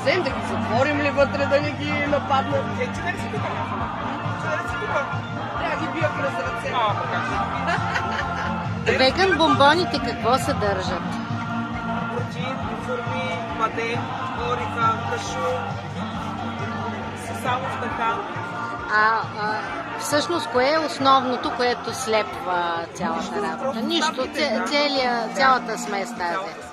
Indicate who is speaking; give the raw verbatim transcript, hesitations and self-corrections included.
Speaker 1: вземем, да ги затворим ли вътре, да не ги нападнат?
Speaker 2: Е, че не си тук? Че не си тук?
Speaker 1: Трябва да ги бия през ръце.
Speaker 2: А, как?
Speaker 3: Веган бомбоните какво съдържат?
Speaker 2: Протеин, форми, бадем, ориха, кашу, само в така.
Speaker 3: А, а всъщност кое е основното, което слепва цялата работа? Нищо, целия, цялата смес тази.